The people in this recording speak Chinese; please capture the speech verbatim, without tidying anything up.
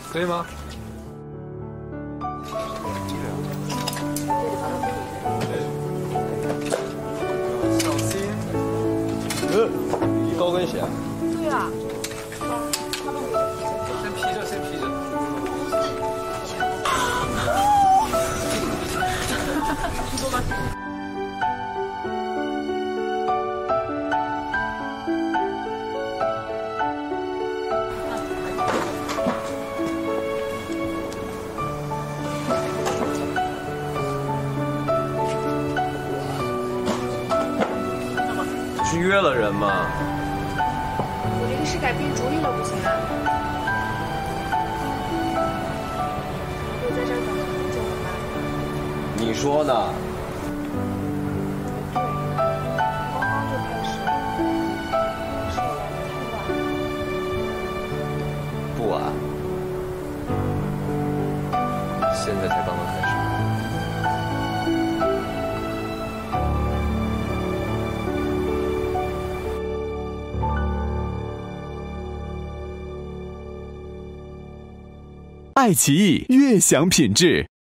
可以吗？小心。 呃，高跟鞋。 对啊。 先披着，先披着。 是约了人吗？ 我临时改变主意了，不行啊。会在这儿等很久了吧？ 你说呢？ 对，刚刚就开始，是我来的太晚了。 不晚，现在才刚刚开始。 爱奇艺悦享品质。